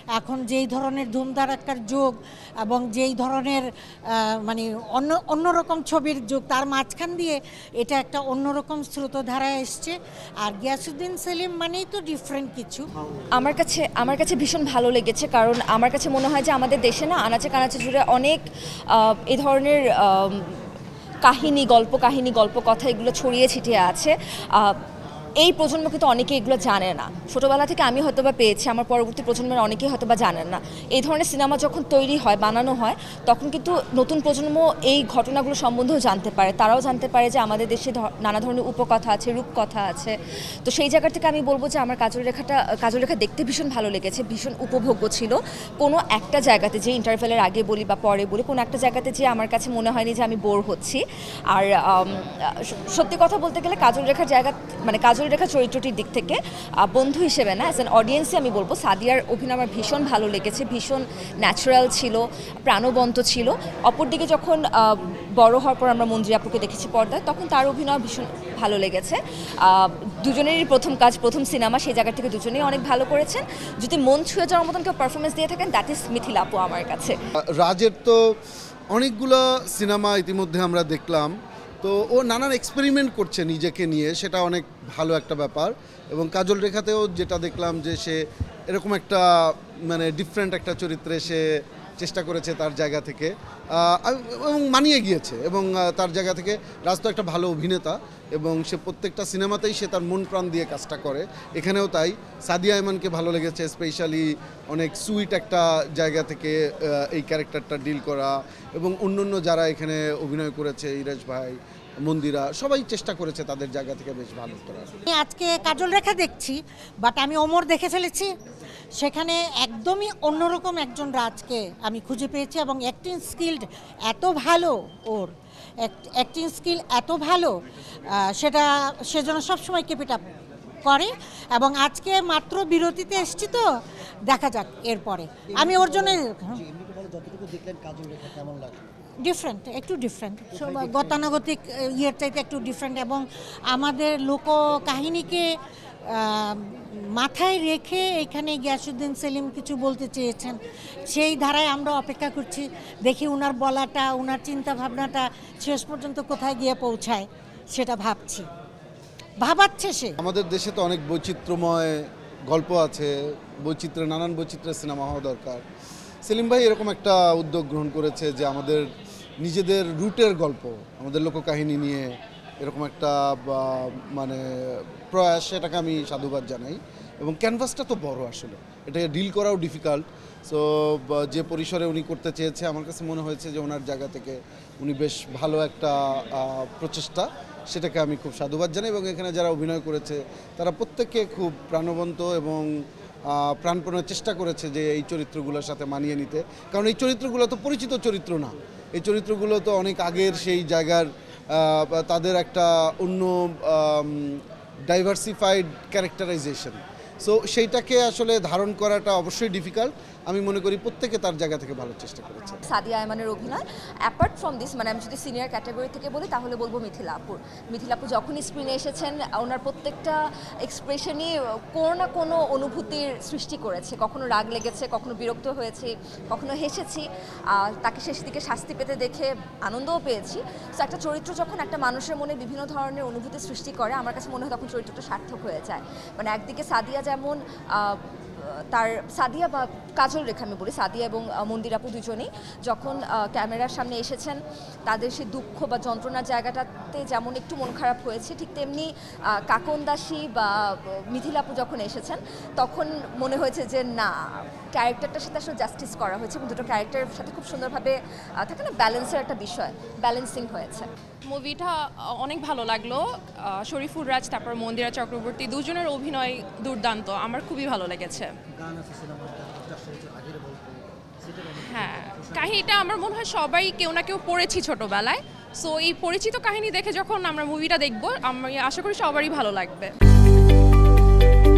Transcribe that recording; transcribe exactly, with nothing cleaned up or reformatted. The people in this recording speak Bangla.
এখন যেই ধরনের ধুমধারাক্কার যুগ এবং যেই ধরনের মানে অন্য অন্যরকম ছবির যুগ, তার মাঝখান দিয়ে এটা একটা অন্যরকম স্রোতধারায় এসছে। আর গিয়াসউদ্দিন সেলিম মানেই তো ডিফারেন্ট কিছু। আমার কাছে আমার কাছে ভীষণ ভালো লেগেছে, কারণ আমার কাছে মনে হয় যে আমাদের দেশে না আনাচে কানাচে জুড়ে অনেক এ ধরনের কাহিনী, গল্প কাহিনী গল্প কথা এগুলো ছড়িয়ে ছিটিয়ে আছে। এই প্রজন্ম কিন্তু অনেকে এগুলো জানে না। ছোটোবেলা থেকে আমি হয়তো বা পেয়েছি, আমার পরবর্তী প্রজন্মের অনেকেই হয়তো বা জানেন না। এই ধরনের সিনেমা যখন তৈরি হয়, বানানো হয়, তখন কিন্তু নতুন প্রজন্ম এই ঘটনাগুলো সম্বন্ধেও জানতে পারে। তারাও জানতে পারে যে আমাদের দেশে নানা ধরনের উপকথা আছে, রূপকথা আছে। তো সেই জায়গা থেকে আমি বলবো যে আমার কাজল রেখাটা কাজল রেখা দেখতে ভীষণ ভালো লেগেছে, ভীষণ উপভোগ্য ছিল। কোনো একটা জায়গাতে, যে ইন্টারভেলের আগে বলি বা পরে বলি, কোনো একটা জায়গাতে যে আমার কাছে মনে হয়নি যে আমি বোর হচ্ছি। আর সত্যি কথা বলতে গেলে কাজল রেখার জায়গা মানে কাজল রেখা চরিত্রটির দিক থেকে বন্ধু হিসেবে না, অ্যাজ অ্যান অডিয়েন্সে আমি বলবো সাদিয়ার অভিনয় আমার ভীষণ ভালো লেগেছে, ভীষণ ন্যাচারাল ছিল, প্রাণবন্ত ছিল। অপরদিকে যখন বড় হওয়ার পর আমরা মঞ্জুরি আপুকে দেখেছি পর্দায়, তখন তার অভিনয় ভীষণ ভালো লেগেছে। দুজনেরই প্রথম কাজ, প্রথম সিনেমা, সেই জায়গা থেকে দুজনেই অনেক ভালো করেছেন। যদি মন ছুঁয়ে যাওয়ার মতন কেউ পারফরমেন্স দিয়ে থাকেন, দ্যাট ইজ মিথিলা আপু আমার কাছে। রাজের তো অনেকগুলো সিনেমা ইতিমধ্যে আমরা দেখলাম, তো ও নানান এক্সপেরিমেন্ট করছে নিজেকে নিয়ে, সেটা অনেক ভালো একটা ব্যাপার। এবং কাজল রেখাতেও যেটা দেখলাম যে সে এরকম একটা মানে ডিফারেন্ট একটা চরিত্রে সে চেষ্টা করেছে তার জায়গা থেকে, এবং মানিয়ে গিয়েছে। এবং তার জায়গা থেকে রাজ তো একটা ভালো অভিনেতা, এবং সে প্রত্যেকটা সিনেমাতেই সে তার মন প্রাণ দিয়ে কাজটা করে। এখানেও তাই। সাদিয়া আয়মানকে ভালো লেগেছে, স্পেশালি অনেক সুইট একটা জায়গা থেকে এই ক্যারেক্টারটা ডিল করা। এবং অন্য অন্য যারা এখানে অভিনয় করেছে, ইরাজ ভাই, মন্দিরা, সবাই চেষ্টা করেছে তাদের জায়গা থেকে বেশ ভালো করার। আজকে কাজল রেখা দেখছি, বাট আমি ওমর দেখে ফেলেছি। সেখানে একদমই অন্যরকম একজন রাজকে আমি খুঁজে পেয়েছি, এবং অ্যাক্টিং স্কিল এত ভালো, ওর অ্যাক্টিং স্কিল এত ভালো, সেটা সেজন্য সবসময় কেপ ইট আপ করে। এবং আজকে মাত্র বিরতিতে এসছি, তো দেখা যাক এরপরে। আমি ওর জন্য ডিফারেন্ট, একটু ডিফারেন্ট, গতানুগতিক ইয়ের চাইতে একটু ডিফারেন্ট, এবং আমাদের লোক কাহিনীকে মাথায় রেখে এখানে গিয়াসউদ্দিন সেলিম কিছু বলতে চেয়েছেন। সেই ধারায় আমরা অপেক্ষা করছি, দেখি ওনার বলাটা, ওনার চিন্তা ভাবনাটা শেষ পর্যন্ত কোথায় গিয়ে পৌঁছায়, সেটা ভাবছি, ভাবাচ্ছে সে। আমাদের দেশে তো অনেক বৈচিত্র্যময় গল্প আছে, বৈচিত্র্য নানান বৈচিত্র্যের সিনেমা হওয়া দরকার। সেলিম ভাই এরকম একটা উদ্যোগ গ্রহণ করেছে যে আমাদের নিজেদের রুটের গল্প, আমাদের লোককাহিনী নিয়ে এরকম একটা মানে প্রয়াস, সেটাকে আমি সাধুবাদ জানাই। এবং ক্যানভাসটা তো বড়, আসলে এটাকে ডিল করাও ডিফিকাল্ট। সো যে পরিসরে উনি করতে চেয়েছে, আমার কাছে মনে হয়েছে যে ওনার জায়গা থেকে উনি বেশ ভালো একটা প্রচেষ্টা, সেটাকে আমি খুব সাধুবাদ জানাই। এবং এখানে যারা অভিনয় করেছে তারা প্রত্যেকে খুব প্রাণবন্ত এবং প্রাণপণের চেষ্টা করেছে যে এই চরিত্রগুলোর সাথে মানিয়ে নিতে। কারণ এই চরিত্রগুলো তো পরিচিত চরিত্র না, এই চরিত্রগুলো তো অনেক আগের সেই জায়গার, তাদের একটা অন্য ডাইভার্সিফাইড ক্যারেক্টারাইজেশন। সো সেইটাকে আসলে ধারণ করাটা অবশ্যই ডিফিকাল্ট। আমি মনে করি প্রত্যেকে তার জায়গা থেকে ভালো চেষ্টা করেছে। সাদিয়া আয়মানের অভিনয় অ্যাপার্ট ফ্রম দিস, মানে আমি যদি সিনিয়র ক্যাটাগরি থেকে বলি তাহলে বলবো মিথিলা আপুর। মিথিলা আপু যখনই স্ক্রিনে এসেছেন, ওনার প্রত্যেকটা এক্সপ্রেশনই কোনো না কোনো অনুভূতির সৃষ্টি করেছে। কখনো রাগ লেগেছে, কখনো বিরক্ত হয়েছি, কখনো হেসেছি, তাকে শেষ দিকে শাস্তি পেতে দেখে আনন্দও পেয়েছি। সো একটা চরিত্র যখন একটা মানুষের মনে বিভিন্ন ধরনের অনুভূতি সৃষ্টি করে, আমার কাছে মনে হয় তখন চরিত্রটা সার্থক হয়ে যায়। মানে একদিকে সাদিয়া যেমন তার সাদিয়া বা কাজল রেখা আমি বলি, সাদিয়া এবং মন্দিরা আপু দুজনেই যখন ক্যামেরার সামনে এসেছেন, তাদের সেই দুঃখ বা যন্ত্রণার জায়গাটাতে যেমন একটু মন খারাপ হয়েছে, ঠিক তেমনি কাকন দাসী বা মিথিলা আপু যখন এসেছেন, তখন মনে হয়েছে যে না, ক্যারেক্টারটার সাথে আসলে জাস্টিস করা হয়েছে এবং দুটো ক্যারেক্টারের সাথে খুব সুন্দরভাবে থাকে না, ব্যালেন্সের একটা বিষয়, ব্যালেন্সিং হয়েছে। মুভিটা অনেক ভালো লাগলো। শরীফুল রাজ, তারপর মন্দিরা চক্রবর্তী, দুজনের অভিনয় দুর্দান্ত, আমার খুবই ভালো লেগেছে। হ্যাঁ, কাহিনীটা আমার মনে হয় সবাই কেউ না কেউ পড়েছি ছোটবেলায়। সো এই পরিচিত কাহিনী দেখে যখন আমরা মুভিটা দেখবো, আমি আশা করি সবারই ভালো লাগবে।